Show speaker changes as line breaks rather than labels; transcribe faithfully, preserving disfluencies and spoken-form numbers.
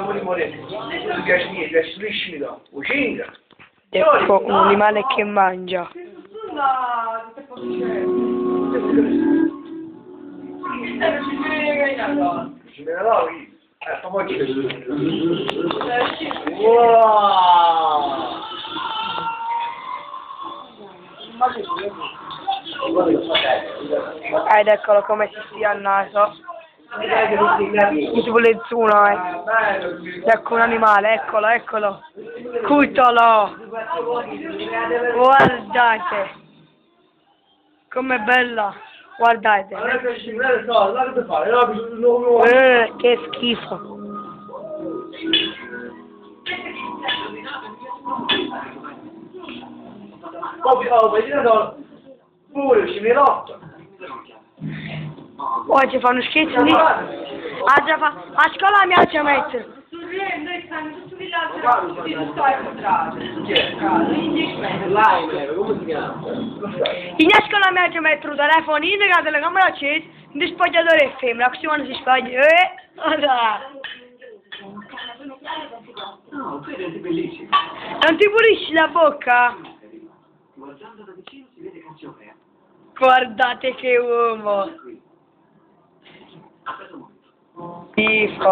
siamo di morire. Non piace niente, piace liscido. Uccinga.
Ecco un animale che mangia.
Ci me ne do qui. Eh, fa poi che... Wow!
Ed eccolo come si stia al naso. Tipo l'ezzuno, eh. Ecco un animale, eccolo, eccolo. Cutolo! Guardate! Com'è bella! Guardate! Eh, che schifo!
Pure, ci mi rotto.
Poi ci fanno scherzi lì. Ah, già fa. A scuola mi piace mettere.
Noi stanno tutti villaggio, tutti non sto a incontrare.
Come si chiama?
In scuola mi piace mettere un telefonino, la telecamera accesa, un spogliatore femmina, così quando si spoglia. Eh!
No, quello è bellissimo.
Non ti pulisci la bocca?
Guardando da vicino si vede Cassiopea.
Guardate che uomo! Schifo!